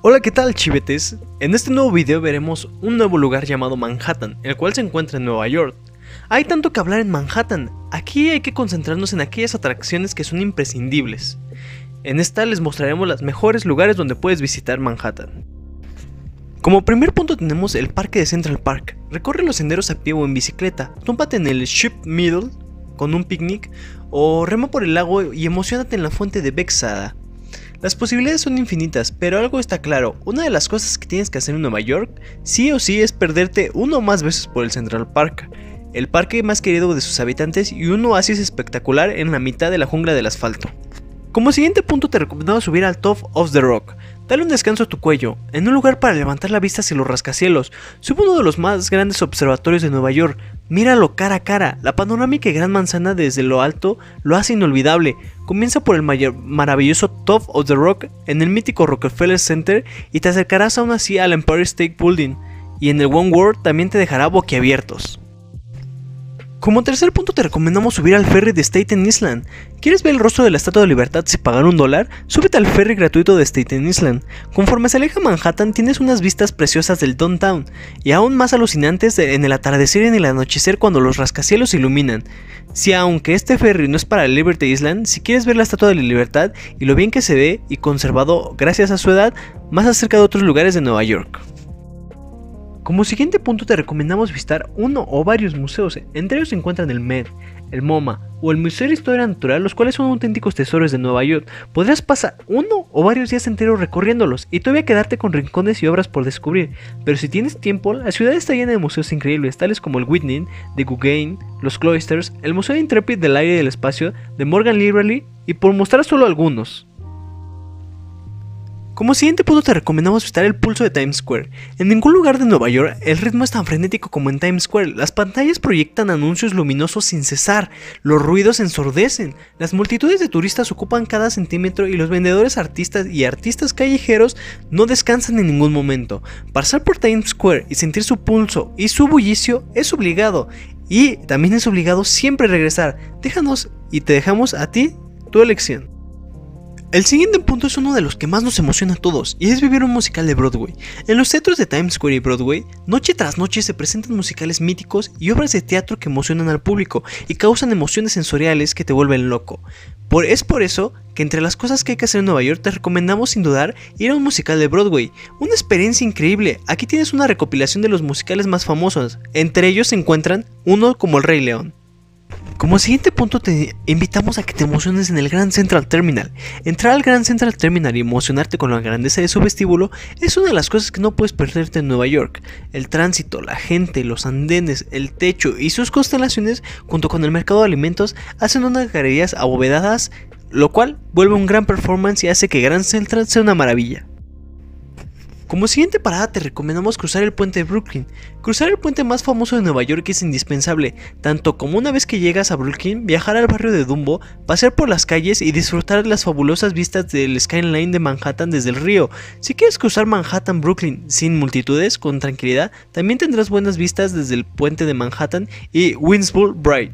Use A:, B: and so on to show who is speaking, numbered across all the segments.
A: Hola, ¿qué tal, chivetes? En este nuevo video veremos un nuevo lugar llamado Manhattan, el cual se encuentra en Nueva York. Hay tanto que hablar en Manhattan, aquí hay que concentrarnos en aquellas atracciones que son imprescindibles. En esta les mostraremos los mejores lugares donde puedes visitar Manhattan. Como primer punto tenemos el parque de Central Park. Recorre los senderos a pie o en bicicleta, túmpate en el Ship Middle con un picnic o rema por el lago y emocionate en la fuente de Bethesda. Las posibilidades son infinitas, pero algo está claro, una de las cosas que tienes que hacer en Nueva York, sí o sí, es perderte uno o más veces por el Central Park, el parque más querido de sus habitantes y un oasis espectacular en la mitad de la jungla del asfalto. Como siguiente punto te recomendamos subir al Top of the Rock. Dale un descanso a tu cuello, en un lugar para levantar la vista hacia los rascacielos. Sube uno de los más grandes observatorios de Nueva York. Míralo cara a cara, la panorámica y gran manzana desde lo alto lo hace inolvidable. Comienza por el maravilloso Top of the Rock en el mítico Rockefeller Center y te acercarás aún así al Empire State Building. Y en el One World también te dejará boquiabiertos. Como tercer punto te recomendamos subir al ferry de Staten Island. ¿Quieres ver el rostro de la Estatua de Libertad sin pagar $1? Súbete al ferry gratuito de Staten Island. Conforme se aleja Manhattan tienes unas vistas preciosas del downtown y aún más alucinantes en el atardecer y en el anochecer cuando los rascacielos se iluminan. Si aunque este ferry no es para Liberty Island, si quieres ver la Estatua de la Libertad y lo bien que se ve y conservado gracias a su edad, más acerca de otros lugares de Nueva York. Como siguiente punto te recomendamos visitar uno o varios museos, entre ellos se encuentran el Met, el MoMA o el Museo de Historia Natural, los cuales son auténticos tesoros de Nueva York. Podrás pasar uno o varios días enteros recorriéndolos y todavía quedarte con rincones y obras por descubrir, pero si tienes tiempo, la ciudad está llena de museos increíbles, tales como el Whitney, de Guggenheim, los Cloisters, el Museo Intrepid del Aire y del Espacio, de Morgan Library, y por mostrar solo algunos. Como siguiente punto te recomendamos visitar el pulso de Times Square. En ningún lugar de Nueva York el ritmo es tan frenético como en Times Square. Las pantallas proyectan anuncios luminosos sin cesar, los ruidos ensordecen, las multitudes de turistas ocupan cada centímetro y los vendedores artistas y artistas callejeros no descansan en ningún momento. Pasar por Times Square y sentir su pulso y su bullicio es obligado, y también es obligado siempre regresar. Déjanos y te dejamos a ti tu elección. El siguiente punto es uno de los que más nos emociona a todos, y es vivir un musical de Broadway. En los teatros de Times Square y Broadway, noche tras noche se presentan musicales míticos y obras de teatro que emocionan al público y causan emociones sensoriales que te vuelven loco. Es por eso que entre las cosas que hay que hacer en Nueva York te recomendamos sin dudar ir a un musical de Broadway, una experiencia increíble. Aquí tienes una recopilación de los musicales más famosos, entre ellos se encuentran uno como El Rey León. Como siguiente punto te invitamos a que te emociones en el Grand Central Terminal. Entrar al Grand Central Terminal y emocionarte con la grandeza de su vestíbulo es una de las cosas que no puedes perderte en Nueva York. El tránsito, la gente, los andenes, el techo y sus constelaciones junto con el mercado de alimentos hacen unas galerías abovedadas, lo cual vuelve un gran performance y hace que Grand Central sea una maravilla. Como siguiente parada te recomendamos cruzar el puente de Brooklyn. Cruzar el puente más famoso de Nueva York es indispensable, tanto como una vez que llegas a Brooklyn, viajar al barrio de Dumbo, pasear por las calles y disfrutar de las fabulosas vistas del skyline de Manhattan desde el río. Si quieres cruzar Manhattan-Brooklyn sin multitudes, con tranquilidad, también tendrás buenas vistas desde el puente de Manhattan y Williamsburg Bridge.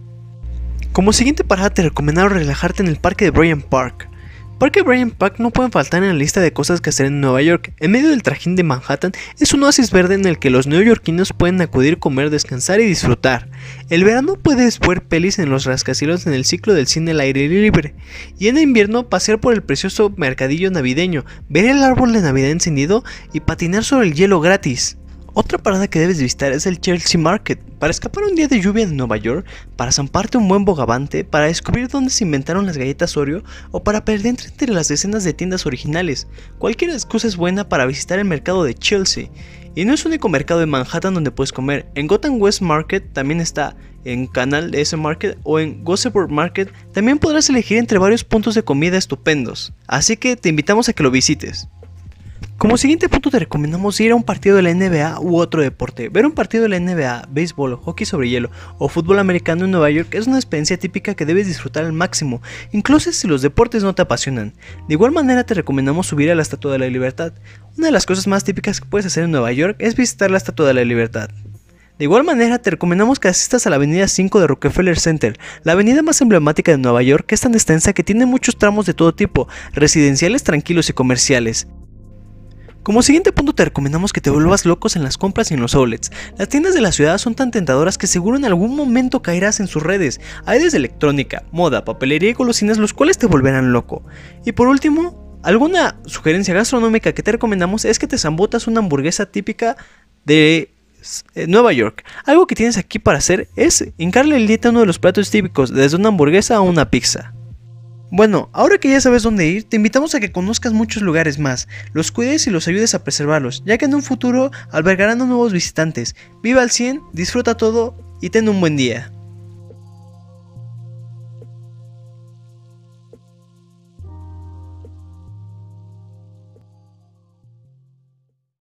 A: Como siguiente parada te recomendamos relajarte en el parque de Bryant Park. Parque Bryant Park no pueden faltar en la lista de cosas que hacer en Nueva York. En medio del trajín de Manhattan es un oasis verde en el que los neoyorquinos pueden acudir, comer, descansar y disfrutar. El verano puedes ver pelis en los rascacielos en el ciclo del cine al aire libre, y en el invierno pasear por el precioso mercadillo navideño, ver el árbol de Navidad encendido y patinar sobre el hielo gratis. Otra parada que debes visitar es el Chelsea Market, para escapar un día de lluvia de Nueva York, para zamparte un buen bogavante, para descubrir dónde se inventaron las galletas Oreo o para perderte entre las decenas de tiendas originales. Cualquier excusa es buena para visitar el mercado de Chelsea. Y no es el único mercado de Manhattan donde puedes comer. En Gotham West Market también está, en Canal S Market o en Gosford Market también podrás elegir entre varios puntos de comida estupendos. Así que te invitamos a que lo visites. Como siguiente punto te recomendamos ir a un partido de la NBA u otro deporte. Ver un partido de la NBA, béisbol, hockey sobre hielo o fútbol americano en Nueva York es una experiencia típica que debes disfrutar al máximo, incluso si los deportes no te apasionan. De igual manera te recomendamos subir a la Estatua de la Libertad. Una de las cosas más típicas que puedes hacer en Nueva York es visitar la Estatua de la Libertad. De igual manera te recomendamos que asistas a la avenida 5 de Rockefeller Center, la avenida más emblemática de Nueva York, que es tan extensa que tiene muchos tramos de todo tipo, residenciales, tranquilos y comerciales. Como siguiente punto te recomendamos que te vuelvas locos en las compras y en los outlets. Las tiendas de la ciudad son tan tentadoras que seguro en algún momento caerás en sus redes. Hay desde electrónica, moda, papelería y golosinas los cuales te volverán loco. Y por último, alguna sugerencia gastronómica que te recomendamos es que te zambutas una hamburguesa típica de Nueva York. Algo que tienes aquí para hacer es hincarle el diente a uno de los platos típicos, desde una hamburguesa a una pizza. Bueno, ahora que ya sabes dónde ir, te invitamos a que conozcas muchos lugares más, los cuides y los ayudes a preservarlos, ya que en un futuro albergarán a nuevos visitantes. Viva al 100, disfruta todo y ten un buen día.